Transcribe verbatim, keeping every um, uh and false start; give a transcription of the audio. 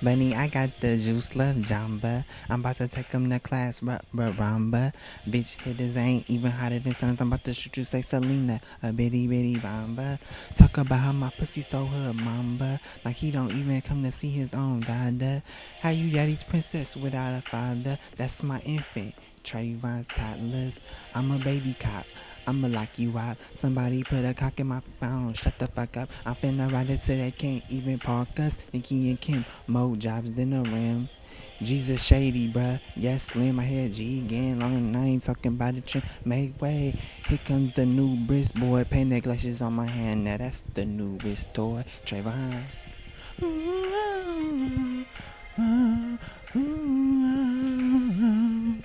Bunny, I got the juice, love Jamba. I'm about to take him to class, but Ramba. Bitch, hitters ain't even hotter than suns. I'm about to shoot you, say Selena, a bitty bitty bamba. Talk about how my pussy so hood, mamba. Like he don't even come to see his own dada. How you daddy's princess without a father? That's my infant. Trayvon's toddlers. I'm a baby cop. I'ma lock you out. Somebody put a cock in my phone. Shut the fuck up. I'm finna ride it till they can't even park us. Nikki and Kim, more jobs than a rim. Jesus shady, bruh. Yes, slim. I hear G again. Long and I ain't talking about the trim. Make way. Here comes the new brisk boy. Paint the glasses on my hand. Now that's the new wrist toy. Trayvon. Ooh, ooh, ooh, ooh, ooh.